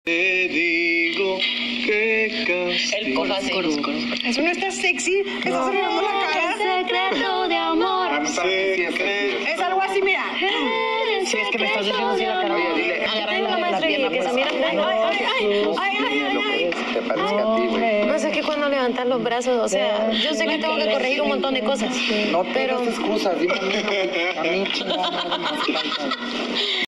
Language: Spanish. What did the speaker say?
Te digo que El coro, Eso no está sexy. Estás arreglando la cara. secreto de amor. Es algo así, mira. Si es que me estás diciendo así la cara. Oye, dile. Agarrarla de la pierna, que pues. se Mira, te parezca a ti, güey. no sé qué cuando levantar los brazos, o sea, yo sé que tengo que corregir un montón de cosas. No te pero das excusas, dime a mí, chingada madre, más falta.